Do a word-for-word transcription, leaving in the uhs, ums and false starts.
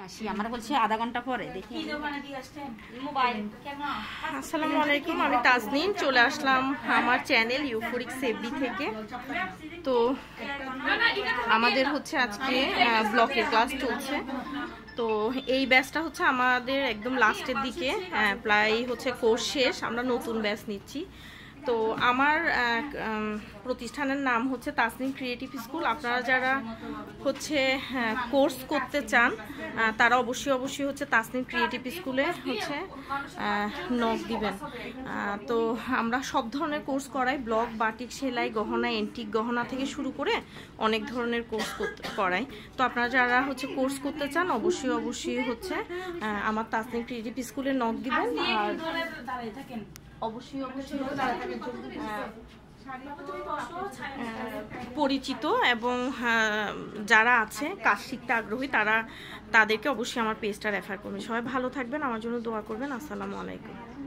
আসি আমরা বলছি আধা ঘন্টা পরে দেখি। আসসালামু আলাইকুম, আমি তাজনিন চলে আসলাম আমার চ্যানেল ইউফোরিক সেফডি থেকে। তো আমাদের হচ্ছে আজকে ব্লকের ক্লাস চলছে। তো এই ব্যাচটা হচ্ছে আমাদের একদম লাস্টের দিকে, প্রায় হচ্ছে কোর্স শেষ, আমরা নতুন ব্যাচ নিচ্ছি। তো আমার প্রতিষ্ঠানের নাম হচ্ছে তাজনিন ক্রিয়েটিভ স্কুল। আপনারা যারা হচ্ছে কোর্স করতে চান তারা অবশ্যই অবশ্যই হচ্ছে তাজনিন ক্রিয়েটিভ স্কুলে হচ্ছে নক দিবেন। তো আমরা সব ধরনের কোর্স করাই, ব্লক, বাটিক, সেলাই, গহনা, এন্টিক গহনা থেকে শুরু করে অনেক ধরনের কোর্স করাই। তো আপনারা যারা হচ্ছে কোর্স করতে চান অবশ্যই অবশ্যই হচ্ছে আমার তাজনিন ক্রিয়েটিভ স্কুলে নক দিবেন। আর অবশ্যই অবশ্যই পরিচিত এবং যারা আছে কাজ শিখতে আগ্রহী তারা তাদেরকে অবশ্যই আমার পেজটা রেফার করবেন। সবাই ভালো থাকবেন, আমার জন্য দোয়া করবেন। আসসালামু আলাইকুম।